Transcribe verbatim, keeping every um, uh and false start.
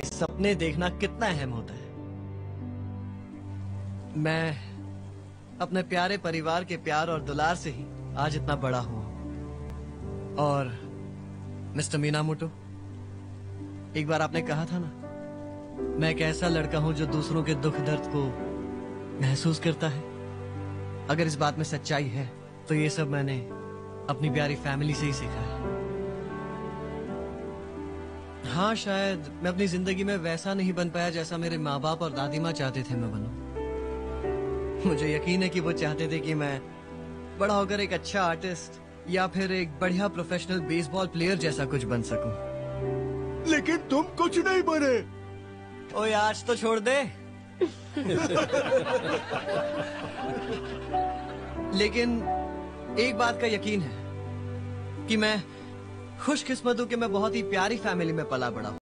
सपने देखना कितना अहम होता है। मैं अपने प्यारे परिवार के प्यार और दुलार से ही आज इतना बड़ा हुआ। और मिस्टर मीनामोटो, एक बार आपने कहा था ना, मैं एक ऐसा लड़का हूं जो दूसरों के दुख दर्द को महसूस करता है। अगर इस बात में सच्चाई है तो ये सब मैंने अपनी प्यारी फैमिली से ही सीखा है। हाँ, शायद मैं अपनी जिंदगी में वैसा नहीं बन पाया जैसा मेरे माँ बाप और दादी माँ चाहते थे मैं बनूं। मुझे यकीन है कि वो चाहते थे कि मैं बड़ा होकर एक अच्छा आर्टिस्ट या फिर एक बढ़िया प्रोफेशनल बेसबॉल प्लेयर जैसा कुछ बन सकूं। लेकिन तुम कुछ नहीं बने। ओए, आज तो छोड़ दे। लेकिन एक बात का यकीन है कि मैं खुशकिस्मत हूं कि मैं बहुत ही प्यारी फैमिली में पला बड़ा हूं।